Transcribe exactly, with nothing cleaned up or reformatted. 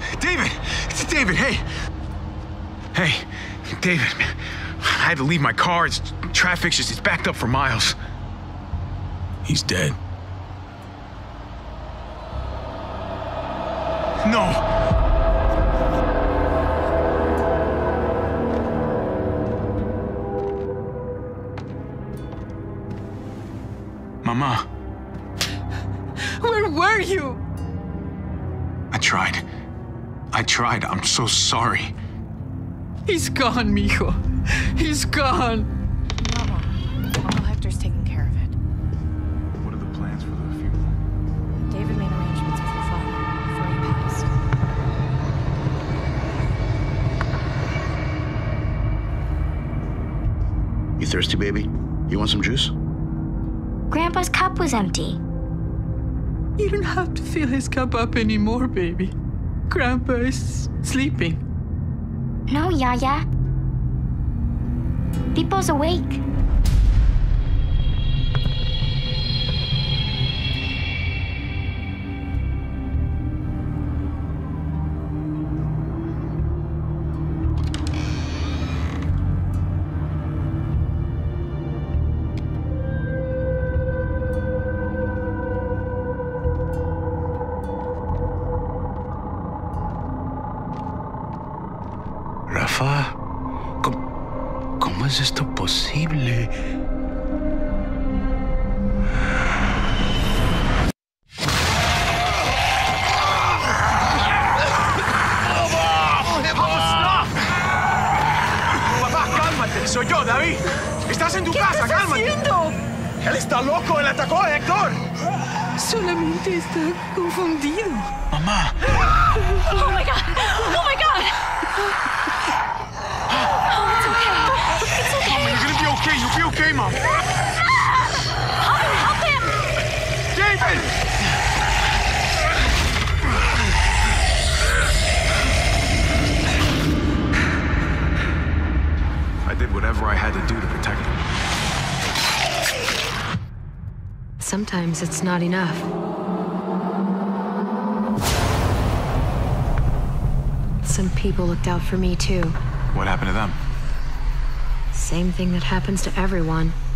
David! It's David, hey! Hey, David, I had to leave my car. It's, traffic's just, it's backed up for miles. He's dead. No! Mama. Where were you? I tried. I tried. I'm so sorry. He's gone, mijo. He's gone. Mama. Uncle Hector's taking care of it. What are the plans for the funeral? David made arrangements with your father before he passed. You thirsty, baby? You want some juice? Grandpa's cup was empty. You don't have to fill his cup up anymore, baby. Grandpa is sleeping. No, Yaya. Pipo's awake. Rafa, ¿cómo, cómo es esto posible? Papá, cálmate. Soy yo, David. Estás en tu ¿Qué casa, estás cálmate. haciendo? Él está loco. Él atacó a Héctor. Solamente está confundido. Mamá. Oh my god! Oh my god! Oh, it's okay. It's okay. Mama, you're gonna be okay. You'll be okay, Mom. Help him! Help him! David! I did whatever I had to do to protect him. Sometimes it's not enough. Some people looked out for me too. What happened to them? Same thing that happens to everyone.